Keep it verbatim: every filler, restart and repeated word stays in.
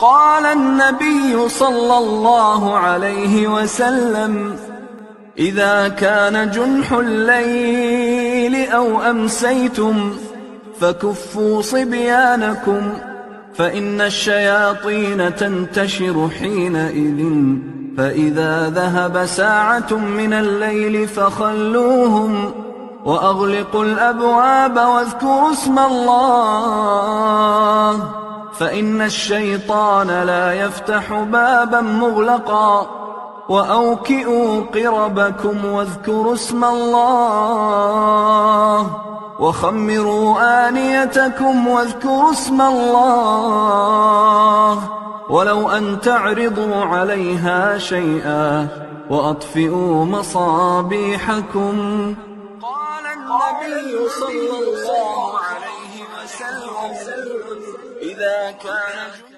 قال النبي صلى الله عليه وسلم: إذا كان جنح الليل أو أمسيتم فكفوا صبيانكم، فإن الشياطين تنتشر حينئذ، فإذا ذهب ساعة من الليل فخلوهم، وأغلقوا الأبواب واذكروا اسم الله، فإن الشيطان لا يفتح بابا مغلقا، وأوكئوا قربكم واذكروا اسم الله، وخمروا آنيتكم واذكروا اسم الله، ولو أن تعرضوا عليها شيئا، وأطفئوا مصابيحكم. قال النبي صلى الله عليه وسلم: إذا كان